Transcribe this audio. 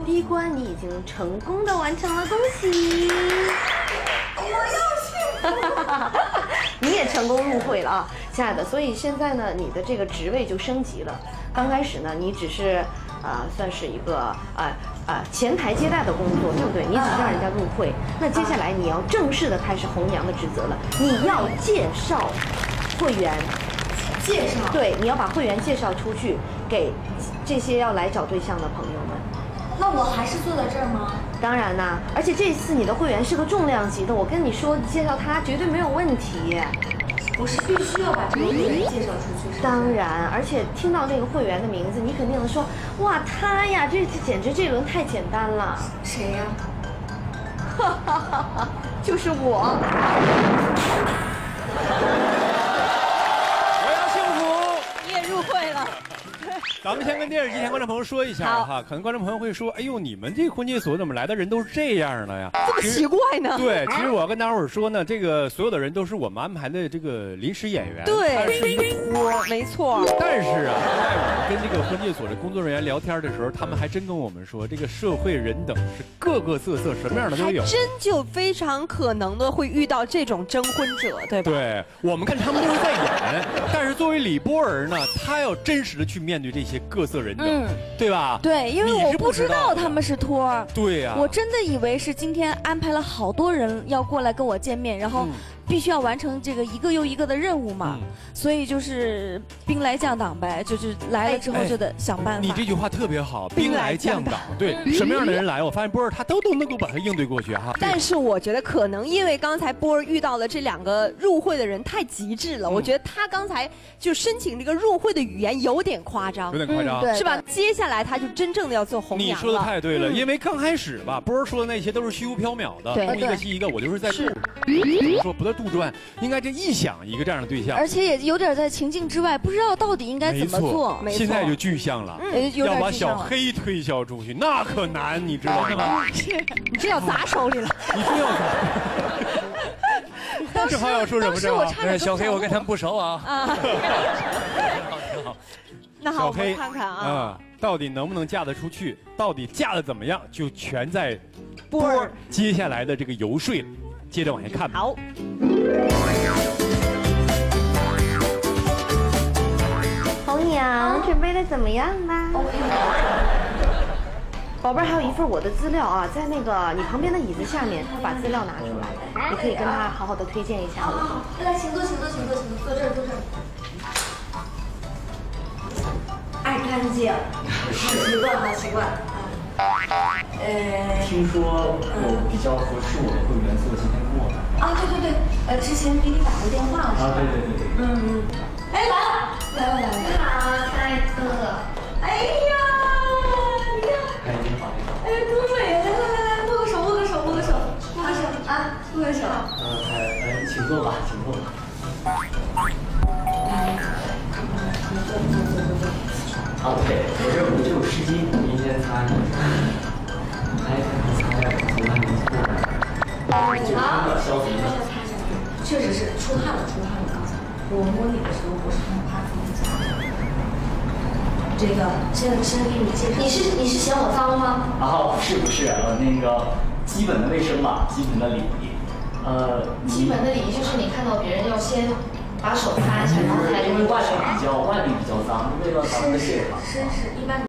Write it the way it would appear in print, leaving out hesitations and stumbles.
第一关你已经成功的完成了，恭喜！我要去！你也成功入会了啊，亲爱的。所以现在呢，你的这个职位就升级了。刚开始呢，你只是算是一个前台接待的工作，对不对？你只是让人家入会。那接下来你要正式的开始红娘的职责了，你要介绍会员。介绍？对，你要把会员介绍出去给这些要来找对象的朋友们。 那我还是坐在这儿吗？ 当然啦，而且这次你的会员是个重量级的，我跟你说，你介绍他绝对没有问题。 我是必须要把这个会员介绍出去。 当然，而且听到那个会员的名字，你肯定能说，哇，他呀，这简直这轮太简单了。 谁呀？ 哈哈哈哈，就是我。 咱们先跟电视机前观众朋友说一下哈，可能观众朋友会说，哎呦，你们这个婚介所怎么来的人都是这样的呀？ 这么奇怪呢？ 对，其实我要跟大伙儿说呢，这个所有的人都是我们安排的这个临时演员， 对， 他是一个托， 没错。 但是啊，在我们跟这个婚介所的工作人员聊天的时候，他们还真跟我们说，这个社会人等是各个色色，什么样的都有， 还真就非常可能的会遇到这种征婚者，对吧？ 对，我们看他们都是在演，但是作为李波儿呢，他要真实的去面对这些各色人等，对吧？ 对，因为我不知道他们是托儿。 对呀， 我真的以为是今天安排了好多人要过来跟我见面，然后必须要完成这个一个又一个的任务嘛，所以就是兵来将挡呗，就是来了之后就得想办法。 你这句话特别好，兵来将挡。对，什么样的人来，我发现波儿他都能够把他应对过去哈。 但是我觉得可能因为刚才波儿遇到了这2个入会的人太极致了，我觉得他刚才就申请这个入会的语言有点夸张， 有点夸张， 是吧？接下来他就真正的要做红娘了。 你说的太对了，因为刚开始吧，波儿说的那些都是虚无缥缈的，东一个西一个，我就是在杜，说不在杜撰，应该这臆想一个这样的对象， 而且也有点在情境之外，不知道到底应该怎么做。 现在就具象了，要把小黑推销出去，那可难，你知道吗？ 你这要砸手里了， 你这要砸。正好要说什么着啊？ 小黑，我跟他们不熟啊。 那好，我们看看啊， 到底能不能嫁得出去？到底嫁得怎么样？就全在波儿接下来的这个游说了。接着往下看吧。 好。红娘准备的怎么样呢？宝贝儿，还有一份我的资料啊，在那个你旁边的椅子下面，把资料拿出来，你可以跟他好好的推荐一下。 好，来，请坐，请坐，请坐，请坐，坐这儿，坐这儿。爱干净，好习惯，好习惯。 听说有比较合适我的会员做今天跟我啊，对对对，之前给你打过电话是吧？ 对对对对。 哎，来了，来了，来了。你好，亲爱的。哎呀，你看。 哎，你好，你好。 哎，多美啊！来来来来，握个手，握个手，握个手，握个手啊，握个手。 请坐吧，请坐吧。啊，对，我这不就有湿巾，您先擦一下。哎，擦在手上没错。 好， 消毒的。 确实是出汗了，出汗了。刚才我摸你的时候，我是很怕自己脏的。这个先给你介绍。你是嫌我脏吗？ 啊，不是，那个基本的卫生吧，基本的礼仪。 基本的礼仪就是你看到别人要先把手擦一下，然后才因为外力比较脏，为了咱们的健康。 是一般。